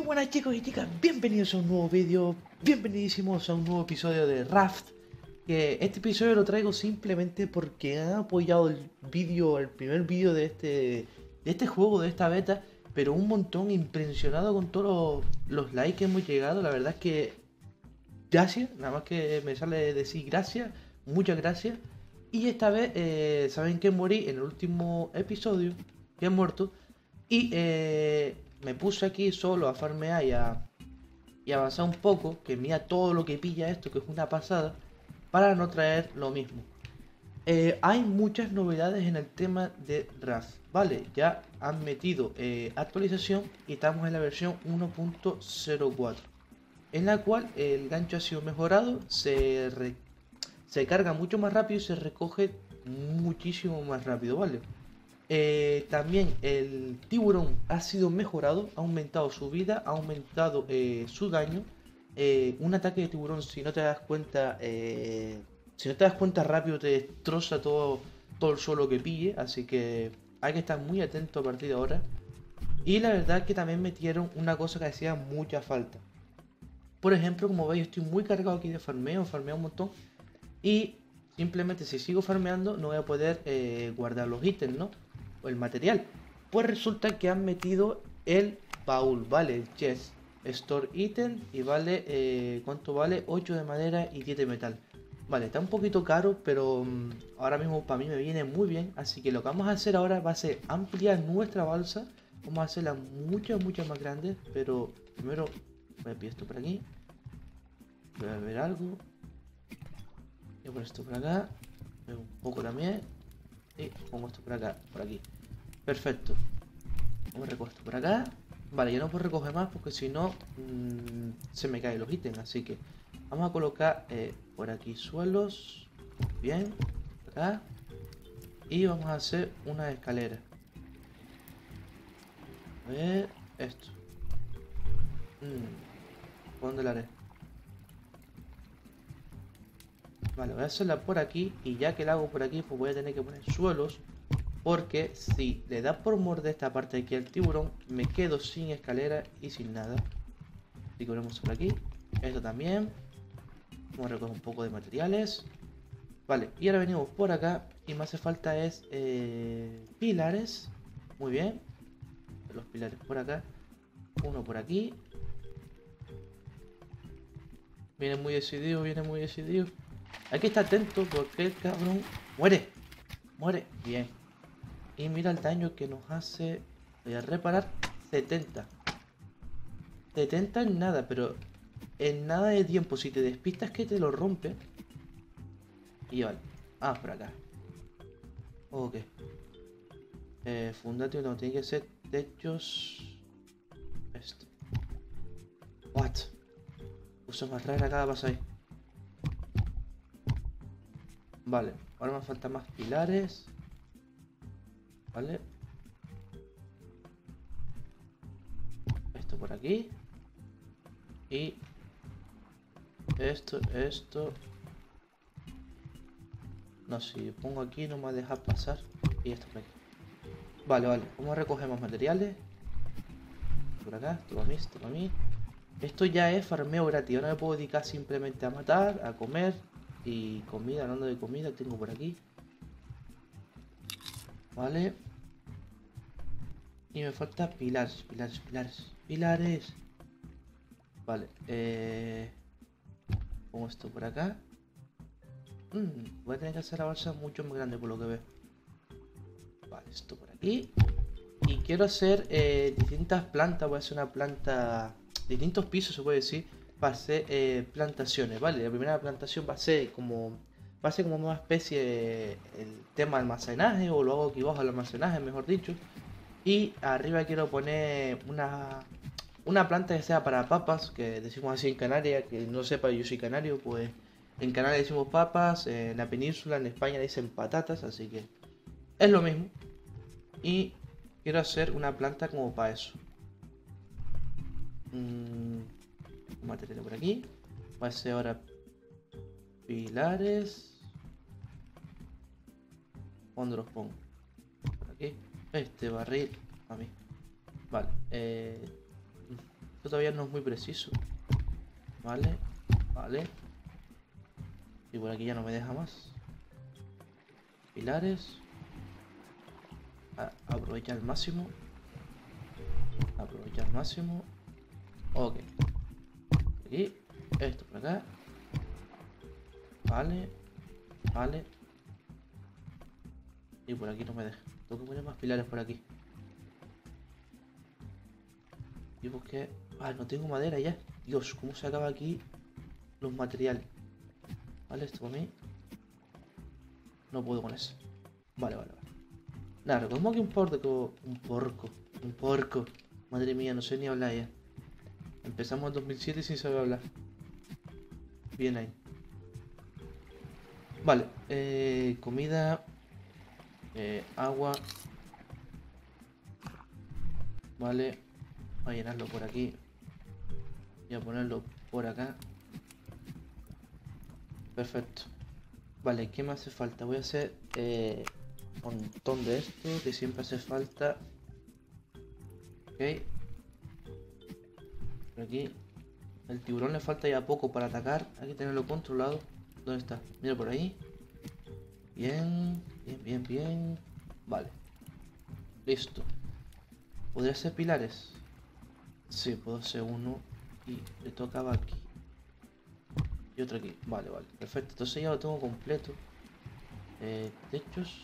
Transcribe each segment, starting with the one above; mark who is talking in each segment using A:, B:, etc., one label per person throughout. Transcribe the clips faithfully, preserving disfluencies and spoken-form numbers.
A: buenas chicos y chicas, bienvenidos a un nuevo vídeo, bienvenidísimos a un nuevo episodio de Raft. Que este episodio lo traigo simplemente porque han apoyado el vídeo, el primer vídeo de este, de este juego, de esta beta, pero un montón, impresionado con todos los, los likes que hemos llegado. La verdad es que gracias, nada más que me sale decir gracias, muchas gracias. Y esta vez, eh, saben que morí en el último episodio, que he muerto, y eh, me puse aquí solo a farmear y a, y a avanzar un poco, que mira todo lo que pilla esto, que es una pasada, para no traer lo mismo. Eh, hay muchas novedades en el tema de Raft, ¿vale? Ya han metido eh, actualización y estamos en la versión uno punto cero cuatro, en la cual el gancho ha sido mejorado, se, re, se carga mucho más rápido y se recoge muchísimo más rápido, ¿vale? Eh, también el tiburón ha sido mejorado, ha aumentado su vida, ha aumentado eh, su daño. Eh, un ataque de tiburón, si no te das cuenta, eh, si no te das cuenta rápido, te destroza todo, todo el suelo que pille, así que hay que estar muy atento a partir de ahora. Y la verdad que también metieron una cosa que hacía mucha falta. Por ejemplo, como veis, estoy muy cargado aquí de farmeo, farmeo un montón. Y simplemente si sigo farmeando no voy a poder eh, guardar los ítems, ¿no? O el material. Pues resulta que han metido el baúl, ¿vale? El chest. Store item y vale, eh, ¿cuánto vale? ocho de madera y diez de metal. Vale, está un poquito caro, pero um, ahora mismo para mí me viene muy bien. Así que lo que vamos a hacer ahora va a ser ampliar nuestra balsa. Vamos a hacerla mucho, mucho más grande. Pero primero voy a pillar esto por aquí. Voy a ver algo. Voy a poner esto por acá. Un poco también. Y pongo esto por acá, por aquí. Perfecto. Vamos a recoger esto por acá. Vale, ya no puedo recoger más porque si no mmm, se me caen los ítems. Así que vamos a colocar eh, por aquí suelos. Bien. Acá. Y vamos a hacer una escalera. A ver. Esto. Mm, ¿Por dónde la haré? Vale, voy a hacerla por aquí. Y ya que la hago por aquí, pues voy a tener que poner suelos. Porque si le da por morder esta parte de aquí al tiburón, me quedo sin escalera y sin nada. Así que ponemos por aquí. Esto también. Vamos a recoger un poco de materiales. Vale, y ahora venimos por acá. Y me hace falta es eh, pilares. Muy bien. Los pilares por acá. Uno por aquí. Viene muy decidido, viene muy decidido. Hay que estar atento porque el cabrón muere. Muere. Bien. Y mira el daño que nos hace. Voy a reparar setenta. setenta en nada, pero en nada de tiempo. Si te despistas que te lo rompe. Y vale. Ah, por acá. Ok. Eh, fundate no tiene que ser techos. Esto. What? Cosa más rara acá pasa ahí. Vale. Ahora me faltan más pilares. Vale. Esto por aquí. Y esto, esto. No, si pongo aquí no me va a dejar pasar. Y esto por aquí. Vale, vale. Vamos a recoger más materiales. Por acá, esto para mí, esto para mí. Esto ya es farmeo gratis. Ahora me puedo dedicar simplemente a matar, a comer. Y comida, hablando de comida, tengo por aquí. Vale. Y me falta pilares, pilares, pilares, pilares. Vale, eh... pongo esto por acá. Mm, voy a tener que hacer la balsa mucho más grande por lo que veo. Vale, esto por aquí. Y quiero hacer eh, distintas plantas. Voy a hacer una planta... distintos pisos se puede decir. Para hacer eh, plantaciones, ¿vale? La primera plantación va a ser como... va a ser como una especie de... el tema de almacenaje. O lo hago aquí abajo el almacenaje, mejor dicho. Y arriba quiero poner una... una planta que sea para papas, que decimos así en Canarias, que no sepa yo soy canario, pues en Canarias decimos papas, en la península, en España dicen patatas, así que es lo mismo. Y quiero hacer una planta como para eso. Mm, un material por aquí. Va a ser ahora pilares. ¿Dónde los pongo? Por aquí. Este barril a mí. Vale. Eh... Esto todavía no es muy preciso. Vale, vale. Y por aquí ya no me deja más. Pilares. A aprovecha al máximo. Aprovecha al máximo. Ok. Aquí. Esto por acá. Vale. Vale. Y por aquí no me deja. Tengo que poner más pilares por aquí. Y busqué... Ah, no tengo madera ya. Dios, ¿cómo se acaba aquí los materiales? Vale, esto para mí. No puedo con eso. Vale, vale, vale. Nada, recordemos que un porco... Un porco. Un porco. Madre mía, no sé ni hablar ya. Empezamos en dos mil siete sin saber hablar. Bien ahí. Vale, eh, comida... Eh, agua. Vale. Voy a llenarlo por aquí. Voy a ponerlo por acá. Perfecto. Vale, ¿qué me hace falta? Voy a hacer eh, un montón de esto que siempre hace falta. Ok. Por aquí. El tiburón le falta ya poco para atacar. Hay que tenerlo controlado. ¿Dónde está? Mira por ahí. Bien, bien, bien, bien. Vale. Listo. ¿Podría hacer pilares? Sí, puedo hacer uno. Y le tocaba aquí. Y otro aquí. Vale, vale. Perfecto. Entonces ya lo tengo completo. Eh, techos.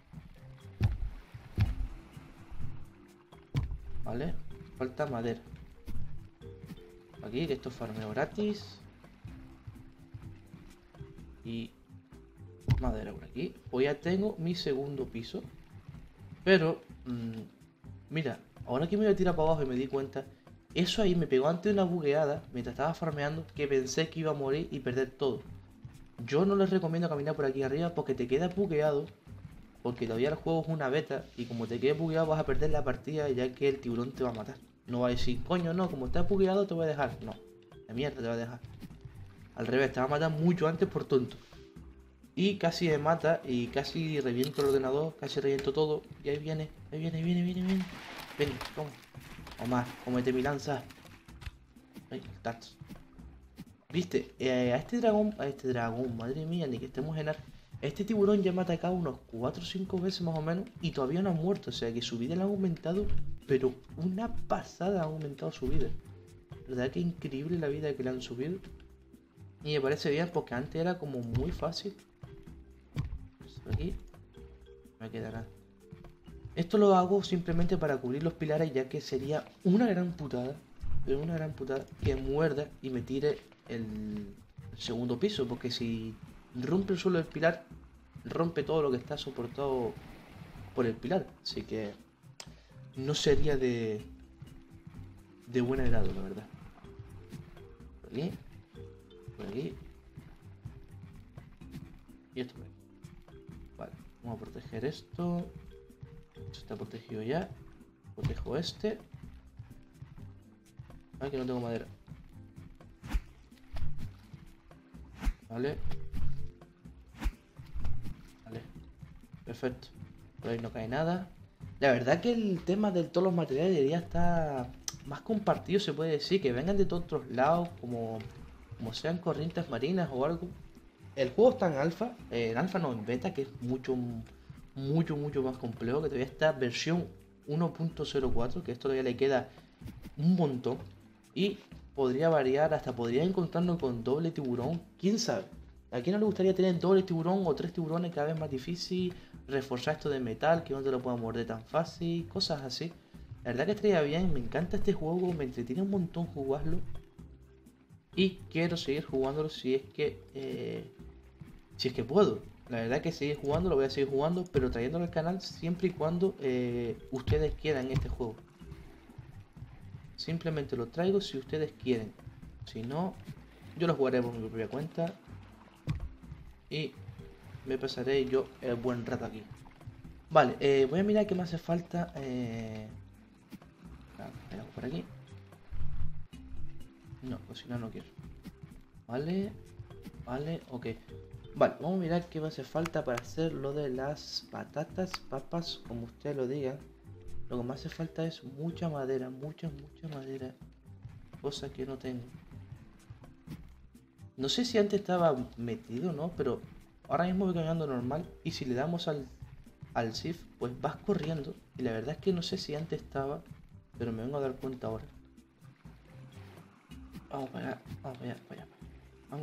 A: Vale. Falta madera. Aquí, que esto es farmeo gratis. Y madera por aquí. Pues ya tengo mi segundo piso. Pero, mmm, mira, ahora que me voy a tirar para abajo y me di cuenta, eso ahí me pegó ante una bugueada mientras estaba farmeando que pensé que iba a morir y perder todo. Yo no les recomiendo caminar por aquí arriba porque te quedas bugueado, porque todavía el juego es una beta y como te quedes bugueado vas a perder la partida ya que el tiburón te va a matar. No va a decir, coño, no, como estás bugueado te voy a dejar. No, la mierda te va a dejar. Al revés, te va a matar mucho antes por tonto. Y casi me mata y casi reviento el ordenador, casi reviento todo. Y ahí viene, ahí viene, ahí viene, viene, viene. Ven, toma. Omar, comete mi lanza. Ay, tats. Viste, eh, a este dragón, a este dragón, madre mía, ni que estemos en ar... Este tiburón ya me ha atacado unos cuatro o cinco veces más o menos y todavía no ha muerto. O sea que su vida le ha aumentado, pero una pasada ha aumentado su vida. ¿Verdad que increíble la vida que le han subido? Y me parece bien porque antes era como muy fácil. Aquí no me queda nada. Esto lo hago simplemente para cubrir los pilares, ya que sería una gran putada, pero una gran putada que muerda y me tire el segundo piso, porque si rompe el suelo del pilar, rompe todo lo que está soportado por el pilar, así que no sería de de buen agrado, la verdad. Por aquí, por aquí y esto por aquí. Vale, vamos a proteger esto. Esto está protegido ya. Protejo este. Ay, que no tengo madera. Vale. Vale. Perfecto. Por ahí no cae nada. La verdad que el tema de todos los materiales debería estar más compartido, se puede decir. Que vengan de todos otros lados, como, como sean corrientes marinas o algo. El juego está en alfa. Eh, en alfa no, en beta, que es mucho... mucho mucho más complejo, que todavía está versión uno punto cero cuatro, que esto todavía le queda un montón y podría variar, hasta podría encontrarnos con doble tiburón, quién sabe. ¿A quién no le gustaría tener doble tiburón o tres tiburones cada vez más difícil? Reforzar esto de metal, que no te lo pueda morder tan fácil, cosas así. La verdad que estaría bien, me encanta este juego, me entretiene un montón jugarlo y quiero seguir jugándolo si es que eh, si es que puedo. La verdad que seguir jugando, lo voy a seguir jugando, pero trayéndolo al canal siempre y cuando eh, ustedes quieran este juego. Simplemente lo traigo si ustedes quieren. Si no, yo lo jugaré por mi propia cuenta. Y me pasaré yo el buen rato aquí. Vale, eh, voy a mirar qué me hace falta. Eh... por aquí. No, cocinar no quiero. Vale, vale, ok. Vale, vamos a mirar qué me hace falta para hacer lo de las patatas, papas, como ustedes lo digan. Lo que me hace falta es mucha madera, mucha, mucha madera. cosa que no tengo. No sé si antes estaba metido o no, pero ahora mismo voy caminando normal. Y si le damos al, al Shift, pues vas corriendo. Y la verdad es que no sé si antes estaba, pero me vengo a dar cuenta ahora. Vamos para allá, vamos para allá, para allá. Vamos.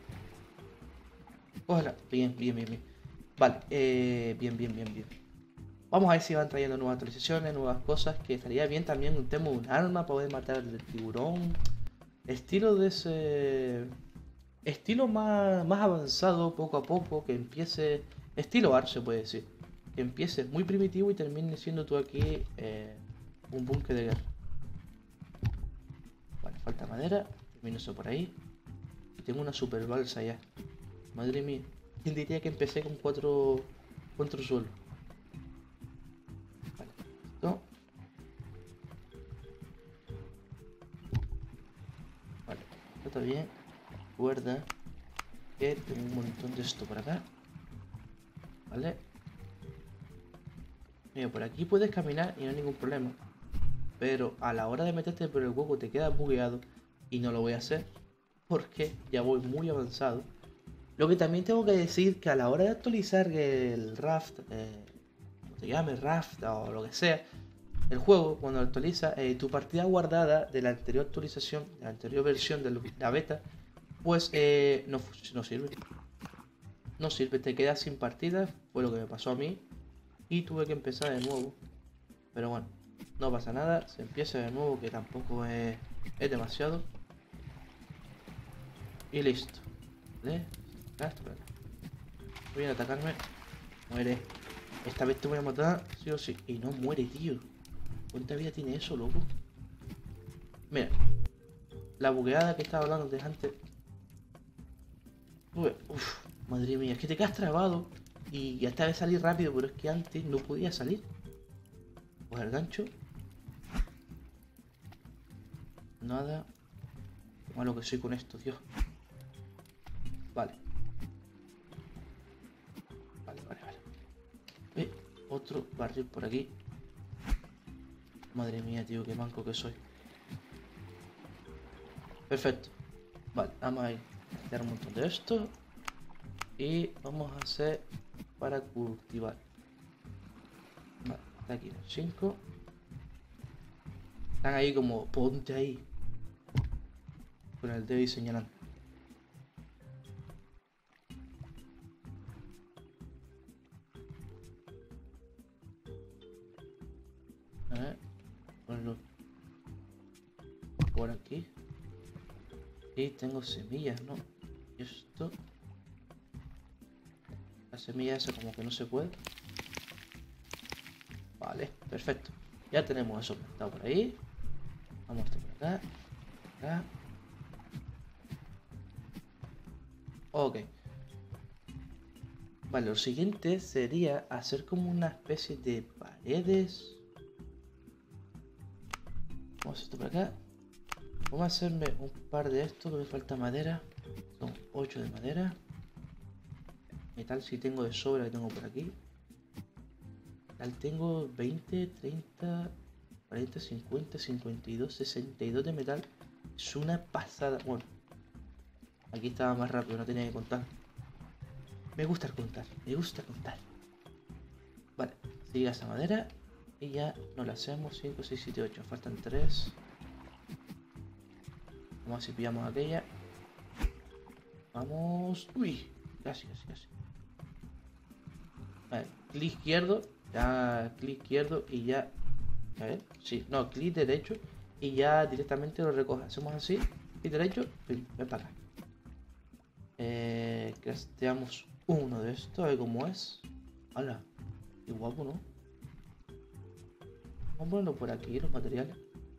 A: Ojalá. Bien, bien, bien, bien. Vale, eh, bien, bien, bien, bien. Vamos a ver si van trayendo nuevas actualizaciones, nuevas cosas. Que estaría bien también un tema de un arma para poder matar al tiburón. Estilo de ese. Estilo más, más avanzado poco a poco. Que empiece. Estilo Ark se puede decir. Que empiece muy primitivo y termine siendo tú aquí eh, un búnker de guerra. Vale, falta madera. Termino eso por ahí. Y tengo una super balsa ya. Madre mía. ¿Quién diría que empecé con cuatro. Cuatro suelos? Vale, esto. Vale, esto está bien. Recuerda que tengo un montón de esto por acá. Vale. Mira, por aquí puedes caminar y no hay ningún problema. Pero a la hora de meterte por el hueco te quedas bugueado. Y no lo voy a hacer. Porque ya voy muy avanzado. Lo que también tengo que decir que a la hora de actualizar el Raft, eh, como te llame, Raft o lo que sea, el juego cuando actualiza, eh, tu partida guardada de la anterior actualización, de la anterior versión de la beta, pues eh, no, no sirve. No sirve, te quedas sin partida, fue lo que me pasó a mí y tuve que empezar de nuevo. Pero bueno, no pasa nada, se empieza de nuevo que tampoco es, es demasiado. Y listo. ¿Vale? Voy a atacarme. Muere. Esta vez te voy a matar, sí o sí. Y no muere, tío. ¿Cuánta vida tiene eso, loco? Mira. La bugueada que estaba hablando de antes. Uf, madre mía, es que te quedas trabado. Y esta vez salí rápido, pero es que antes no podía salir. Pues el gancho. Nada. Qué malo que soy con esto, Dios. Vale. Vale, vale, vale. Eh, otro barril por aquí. Madre mía, tío, qué manco que soy. Perfecto. Vale, vamos a ir a hacer un montón de esto. Y vamos a hacer para cultivar. Vale, está aquí los cinco. Están ahí como, ponte ahí. Con el dedo y señalando. A ver, ponlo por aquí. Y tengo semillas, ¿no? Y esto. La semilla esa como que no se puede. Vale, perfecto. Ya tenemos eso plantado por ahí. Vamos a por acá. Acá. Ok. Vale, lo siguiente sería hacer como una especie de paredes. Vamos a esto por acá. Vamos a hacerme un par de estos, que me falta madera. Son ocho de madera. Metal si tengo de sobra, que tengo por aquí. Metal tengo veinte, treinta, cuarenta, cincuenta, cincuenta y dos, sesenta y dos de metal. Es una pasada. Bueno, aquí estaba más rápido, no tenía que contar. Me gusta contar, me gusta contar. Vale, sigue esa madera. Y ya nos la hacemos. cinco, seis, siete, ocho. Faltan tres. Vamos a ver si pillamos aquella. Vamos. Uy, casi, casi, casi. Vale, clic izquierdo. Ya, clic izquierdo y ya. A ver, sí, no, clic derecho. Y ya directamente lo recoge. Hacemos así. Clic derecho. Ven, ven para acá. Eh, crafteamos uno de estos. A ver cómo es. ¡Hala! Qué guapo, ¿no? Vamos a ponerlo por aquí, los materiales.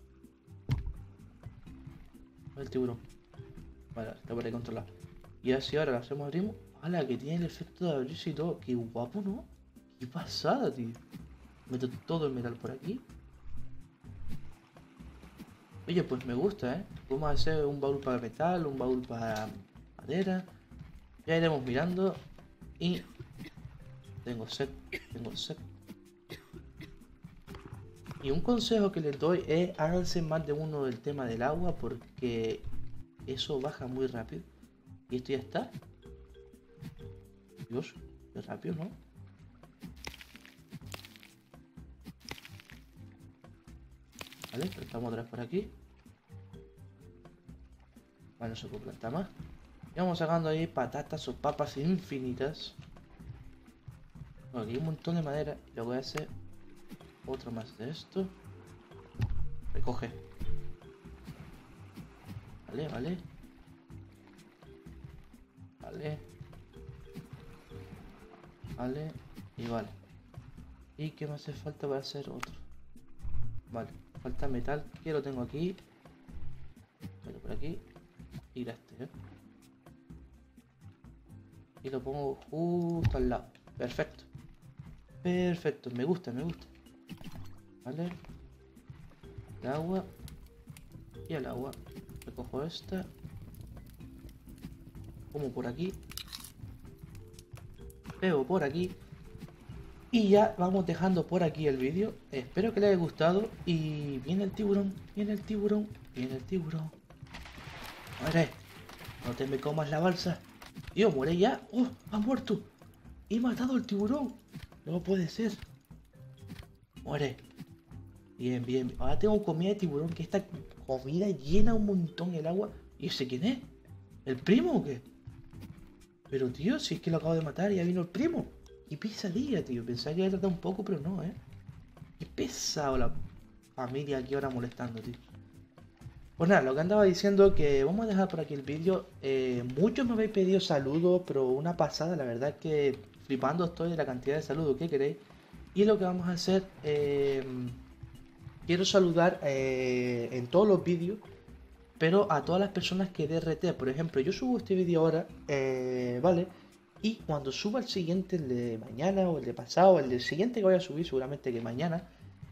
A: El tiburón. Vale, está por ahí controlado. Y así ahora lo hacemos, abrimos. ¡Hala! Que tiene el efecto de abrirse y todo. Qué guapo, ¿no? Qué pasada, tío. Meto todo el metal por aquí. Oye, pues me gusta, ¿eh? Vamos a hacer un baúl para metal, un baúl para madera. Ya iremos mirando. Y... Tengo sed, tengo sed. Y un consejo que les doy es háganse más de uno del tema del agua porque eso baja muy rápido. Y esto ya está. Dios, qué rápido, ¿no? Vale, estamos otra vez por aquí. Vale, no se puede plantar más. Y vamos sacando ahí patatas o papas infinitas. Bueno, aquí hay un montón de madera. Y le voy a hacer otro más de esto. Recoge. Vale, vale. Vale. Vale. Y vale. ¿Y qué me hace falta para hacer otro? Vale. Falta metal. Que lo tengo aquí. Vale, por aquí. Y este, ¿eh? Y lo pongo justo al lado. Perfecto. Perfecto. Me gusta, me gusta. Vale. El agua. Y el agua. Recojo esta. Como por aquí. Pego por aquí. Y ya vamos dejando por aquí el vídeo. Espero que les haya gustado. Y viene el tiburón. Viene el tiburón. Viene el tiburón. Muere. No te me comas la balsa. Tío, muere ya. ¡Oh! Ha muerto. He matado al tiburón. No puede ser. Muere. Bien, bien. Ahora tengo comida de tiburón. Que esta comida llena un montón el agua. ¿Y ese quién es? ¿El primo o qué? Pero tío, si es que lo acabo de matar y ya vino el primo. Qué pesadilla, tío. Pensaba que iba a tratar un poco, pero no, ¿eh? Qué pesado la familia aquí ahora molestando, tío. Pues nada, lo que andaba diciendo que vamos a dejar por aquí el vídeo. Eh, muchos me habéis pedido saludos, pero una pasada, la verdad es que flipando estoy de la cantidad de saludos que queréis. Y lo que vamos a hacer, eh, quiero saludar eh, en todos los vídeos, pero a todas las personas que D R T. Por ejemplo, yo subo este vídeo ahora, eh, ¿vale? Y cuando suba el siguiente, el de mañana o el de pasado, el del siguiente que voy a subir, seguramente que mañana,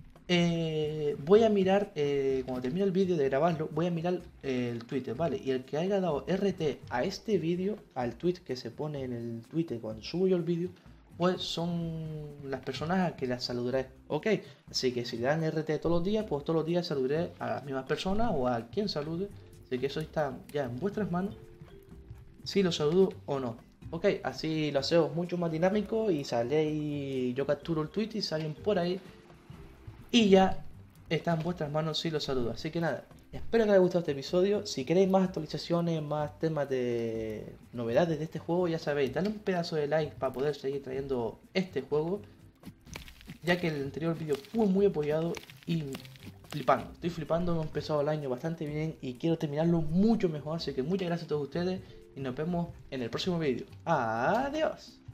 A: eh, voy a mirar, eh, cuando termine el vídeo de grabarlo, voy a mirar eh, el Twitter, ¿vale? Y el que haya dado R T a este vídeo, al tweet que se pone en el Twitter cuando subo yo el vídeo, pues son las personas a que las saludaré, ¿ok? Así que si le dan R T todos los días, pues todos los días saludaré a las mismas personas o a quien salude. Así que eso está ya en vuestras manos, si lo saludo o no. Ok, así lo hacemos mucho más dinámico y sale, yo capturo el tweet y salen por ahí. Y ya está en vuestras manos si los saludo. Así que nada, espero que os haya gustado este episodio. Si queréis más actualizaciones, más temas de novedades de este juego, ya sabéis, dale un pedazo de like para poder seguir trayendo este juego, ya que el anterior vídeo fue muy apoyado y flipando. Estoy flipando, hemos empezado el año bastante bien y quiero terminarlo mucho mejor. Así que muchas gracias a todos ustedes y nos vemos en el próximo vídeo. Adiós.